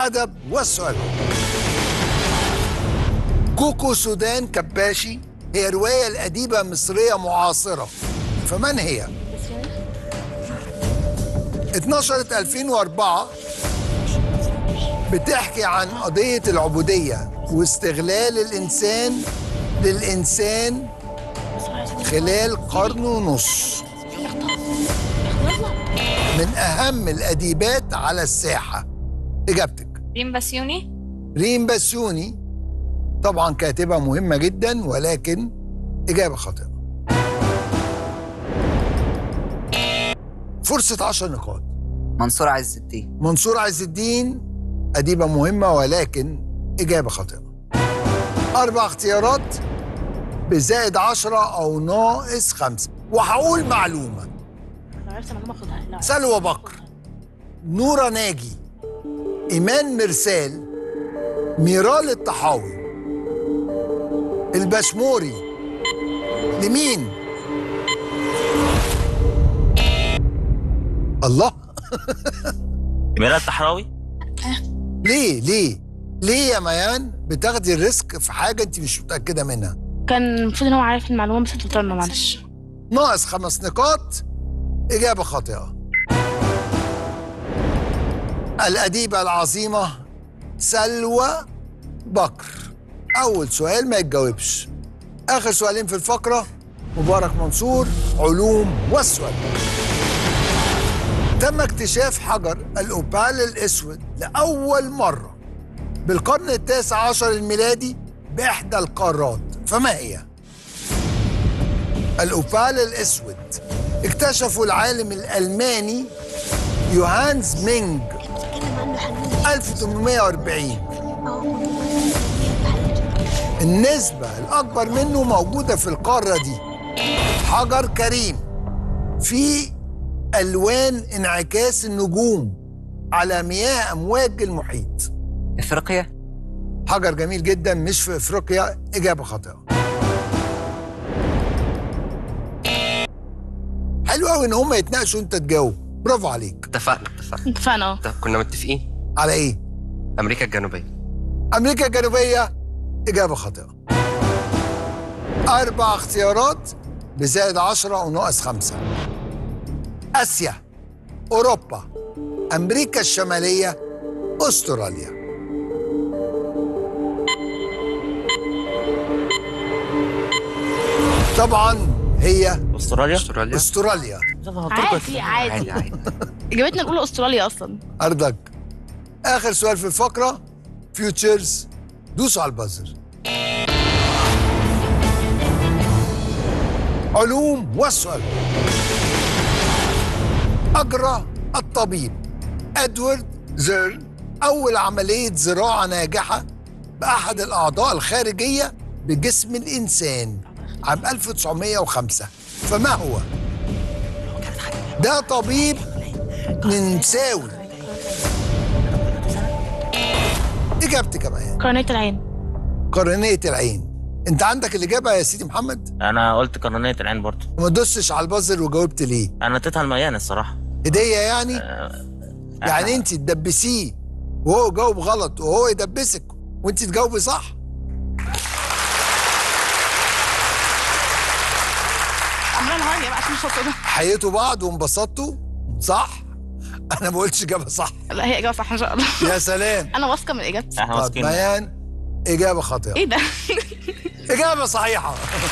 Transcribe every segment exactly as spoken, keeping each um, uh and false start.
الأدب والسؤال. كوكو سودان كباشي هي رواية لأديبة مصرية معاصرة، فمن هي؟ اتنشرت ألفين وأربعة، بتحكي عن قضية العبودية واستغلال الإنسان للإنسان خلال قرن ونص. من أهم الأديبات على الساحة. إجابتك؟ ريم بسيوني. ريم بسيوني طبعا كاتبة مهمة جدا، ولكن إجابة خاطئة. فرصة عشر نقاط. منصور عز الدين. منصور عز الدين أديبة مهمة، ولكن إجابة خاطئة. أربع اختيارات بزائد عشرة أو ناقص خمسة، وهقول معلومة. سلوى بكر، نورة ناجي، إيمان مرسال، ميرال الطحاوي، البشموري، لمين؟ الله. ميرال الطحراوي. ليه ليه ليه يا ميان بتاخدي الريسك في حاجة أنت مش متأكدة منها؟ كان المفروض إن هو عارف المعلومة بس قلت له معلش. ناقص خمس نقاط، إجابة خاطئة. الأديبة العظيمة سلوى بكر. أول سؤال ما يتجاوبش. آخر سؤالين في الفقرة، مبارك منصور، علوم والسؤال. تم اكتشاف حجر الأوبال الأسود لأول مرة بالقرن التاسع عشر الميلادي بإحدى القارات، فما هي؟ الأوبال الأسود اكتشفه العالم الألماني يوهانز مينج ألف وثمانمائة وأربعين. النسبة الأكبر منه موجودة في القارة دي. حجر كريم في ألوان انعكاس النجوم على مياه أمواج المحيط. افريقيا. حجر جميل جدا، مش في افريقيا، اجابه خاطئه. حلو قوي ان هم يتناقشوا وانت تجاوب، برافو عليك. اتفقنا اتفقنا اتفقنا. كنا متفقين على ايه؟ امريكا الجنوبيه. امريكا الجنوبيه اجابه خاطئه. اربع اختيارات بزائد عشرة وناقص خمسة. اسيا، اوروبا، امريكا الشماليه، استراليا. طبعا هي استراليا. استراليا. استراليا. عادي عادي عادي. اجابتنا الاولى استراليا اصلا. ارضك. اخر سؤال في الفقره، فيوتشرز، دوسوا على البازر. علوم والسؤال. اجرى الطبيب ادوارد زيرن اول عمليه زراعه ناجحه باحد الاعضاء الخارجيه بجسم الانسان عام ألف وتسعمائة وخمسة، فما هو؟ ده طبيب نمساوي. اجابتك كمان؟ قرنية العين. قرنية العين. انت عندك الاجابه يا سيدي محمد؟ انا قلت قرنية العين برضه. ما دوستش على البازر وجاوبت ليه؟ انا اديتها الميان الصراحه. هديه يعني؟ أه يعني انت تدبسيه وهو جاوب غلط وهو يدبسك وانت تجاوبي صح؟ عمال هاني بقى عشان شاطر. حييتوا بعض وانبسطتوا صح؟ انا ما قلتش اجابه صح. لا هي اجابه صح ان شاء الله. يا سلام. انا واثقه من اجابتي. احنا طب واثقين. بيان اجابه خاطئه. ايه ده؟ اجابه صحيحه.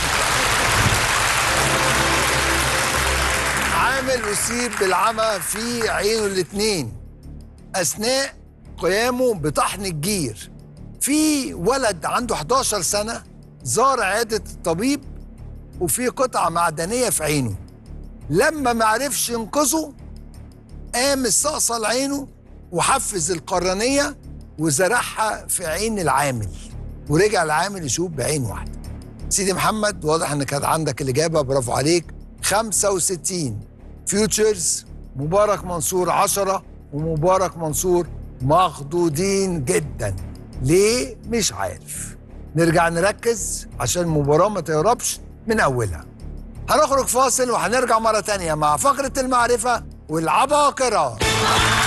عامل اصيب بالعمى في عينه الاثنين اثناء قيامه بطحن الجير. في ولد عنده حداشر سنه زار عياده الطبيب وفي قطعه معدنيه في عينه. لما ما عرفش ينقذه قام استأصل عينه وحفز القرنيه وزرعها في عين العامل، ورجع العامل يشوف بعين واحده. سيدي محمد واضح ان كانت عندك الاجابه، برافو عليك. خمسة وستين. فيوتشرز مبارك منصور عشرة ومبارك منصور مخضوضين جدا. ليه؟ مش عارف. نرجع نركز عشان المباراه ما تهربش من اولها. هنخرج فاصل وهنرجع مره تانيه مع فقره المعرفه والعباقره.